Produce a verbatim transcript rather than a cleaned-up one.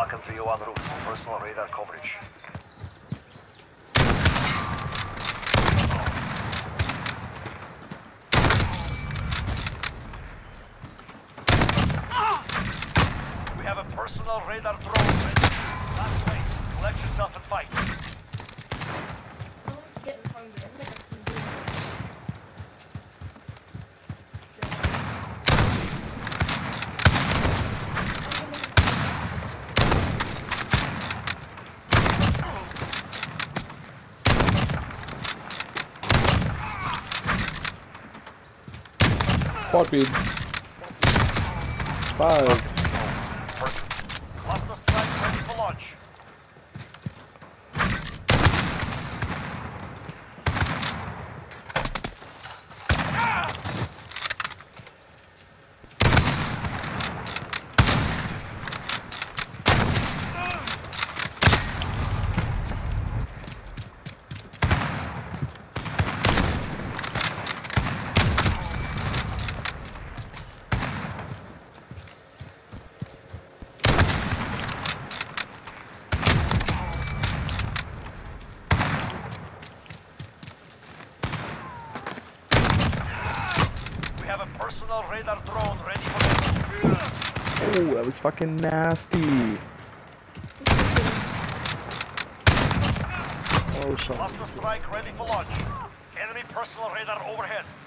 Falcon three oh one roof. Personal radar coverage. We have a personal radar drone ready. Last place. Collect yourself and fight. Quad bead. Five. Cluster strike ready for launch. Have a personal radar drone ready for Oh, that was fucking nasty. Oh, shit. Cluster strike ready for launch. Enemy personal radar overhead.